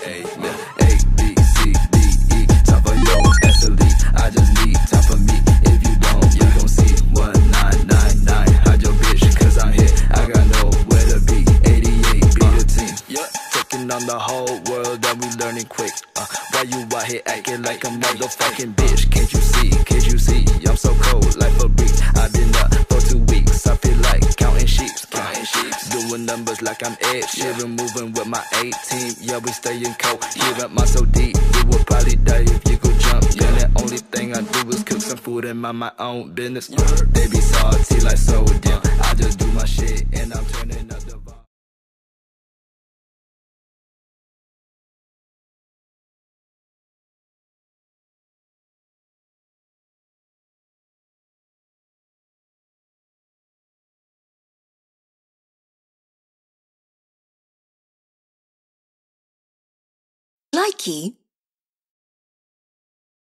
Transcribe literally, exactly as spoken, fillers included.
A, A, B, C, D, E. Time for your ass elite. I just need time for me. If you don't, you gon' see one nine nine nine. Hide your bitch, cause I'm here. I got nowhere to be. eighty-eight, be the team. Yeah, taking on the whole world and we learning quick. Uh, why you out here acting like a motherfucking bitch? Can't you see? Can't you see? I'm so cold, like a brick. I've been up for two weeks. I feel like counting sheep, counting sheep. Doing numbers like I'm Ed Sheeran, moving with my A-team. Yeah, we staying cold. Hear up my so deep, you would probably die if you go jump. Yeah, the only thing I do is cook some food and mind my own business. They be salty like sodium. I just do my shit and I'm turning up the vibe. Likey